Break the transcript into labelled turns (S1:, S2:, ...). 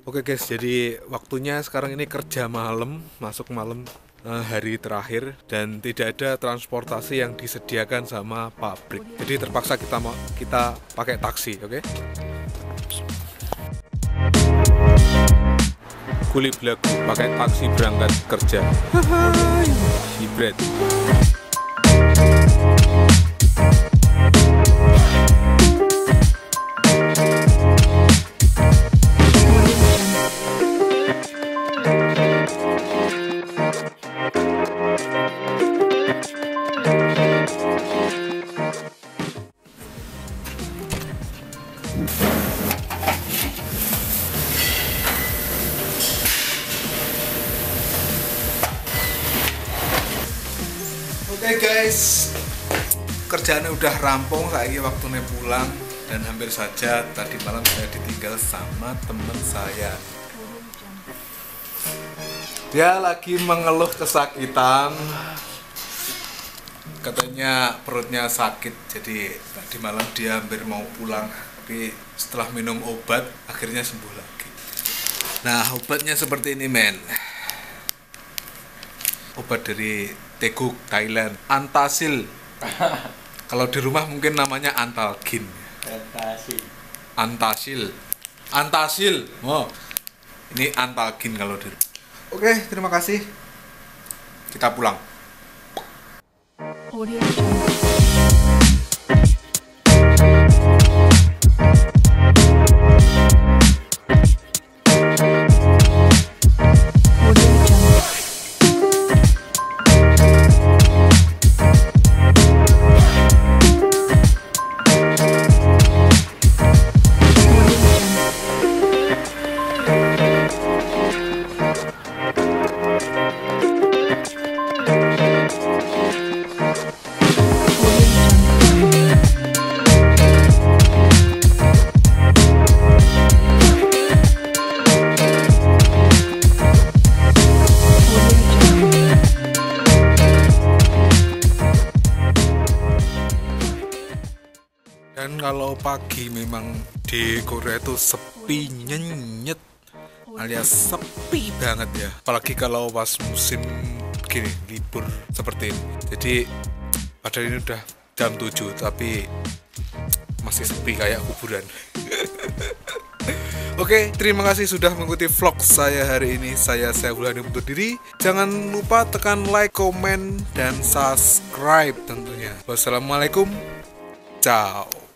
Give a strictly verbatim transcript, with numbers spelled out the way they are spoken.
S1: Oke guys, jadi waktunya sekarang ini kerja malam, masuk malam eh, hari terakhir dan tidak ada transportasi yang disediakan sama pabrik. Jadi terpaksa kita mau kita pakai taksi, oke? Kuli belagu pakai taksi berangkat kerja. Hai, hibrid. Oke guys, kerjaannya udah rampung, saya waktunya pulang dan hampir saja tadi malam saya ditinggal sama teman saya. Dia lagi mengeluh kesakitan, katanya perutnya sakit, jadi tadi malam dia hampir mau pulang, tapi setelah minum obat akhirnya sembuh lagi. Nah, obatnya seperti ini men, obat dari Teguk Thailand, Antasil. Kalau di rumah mungkin namanya Antalgin.
S2: Antasil.
S1: Antasil. Antasil. Oh. Ini Antalgin kalau di rumah. Oke, terima kasih. Kita pulang.
S3: Audio
S1: Dan kalau pagi memang di Korea itu sepi nyenyet, alias sepi banget ya. Apalagi kalau pas musim gini, libur seperti ini. Jadi padahal ini udah jam tujuh tapi masih sepi kayak kuburan. Oke, terima kasih sudah mengikuti vlog saya hari ini. Saya Syaiful undur diri. Jangan lupa tekan like, komen, dan subscribe tentunya. Wassalamualaikum. Ciao.